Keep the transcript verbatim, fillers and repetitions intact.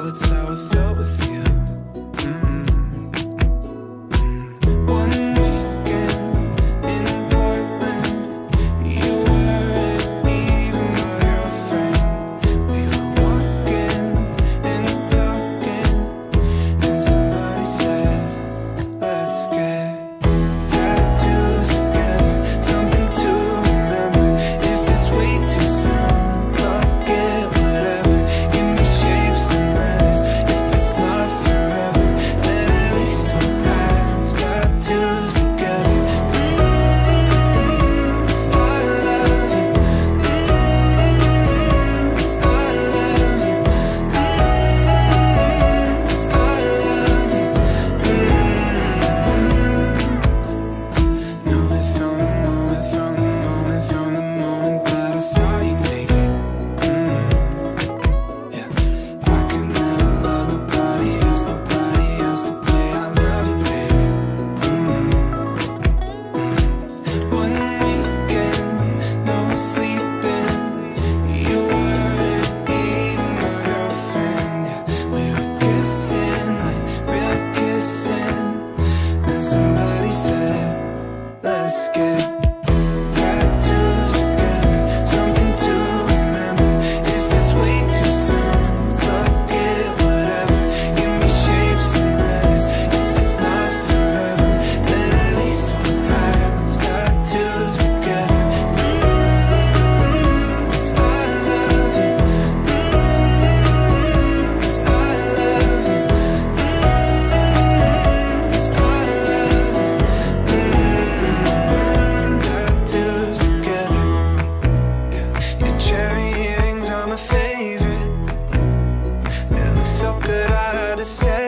that's how it felt with you. Mm-hmm. One weekend in Portland, you weren't even my girlfriend. We were walking and talking, and somebody said, let's get tattoos together, something to remember. If it's way too soon, fuck it, whatever. Give me shapes and letters. If it's not forever, then at least we'll have tattoos together. Mm, I love you. Mm, I love you. Mm, I love you. Know it from the moment, from the moment, from the moment that I saw you naked. Mm, yeah. I could never love nobody else, nobody else to play. I love you, baby. Mm, One weekend, no sleeping. You weren't even my girlfriend. Yeah. We were kissing, like real kissing. Then somebody said, let's get tattoos together, something to remember. If it's way too soon, fuck it, whatever. Give me shapes and letters. If it's not forever, then at least we'll have tattoos together. Mm, I love you. Mm, I love you. Mm, tattoos together. Yeah. Your cherry earrings are my favorite. It looks so good, I had to say